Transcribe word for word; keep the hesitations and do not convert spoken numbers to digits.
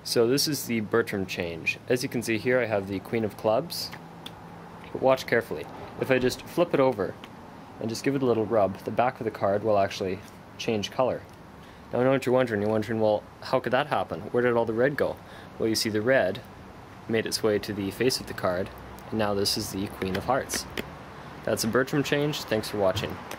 So this is the Bertram Change. As you can see here, I have the Queen of Clubs. But watch carefully. If I just flip it over and just give it a little rub, the back of the card will actually change color. Now I know what you're wondering. You're wondering, well, how could that happen? Where did all the red go? Well, you see the red made its way to the face of the card, and now this is the Queen of Hearts. That's a Bertram Change. Thanks for watching.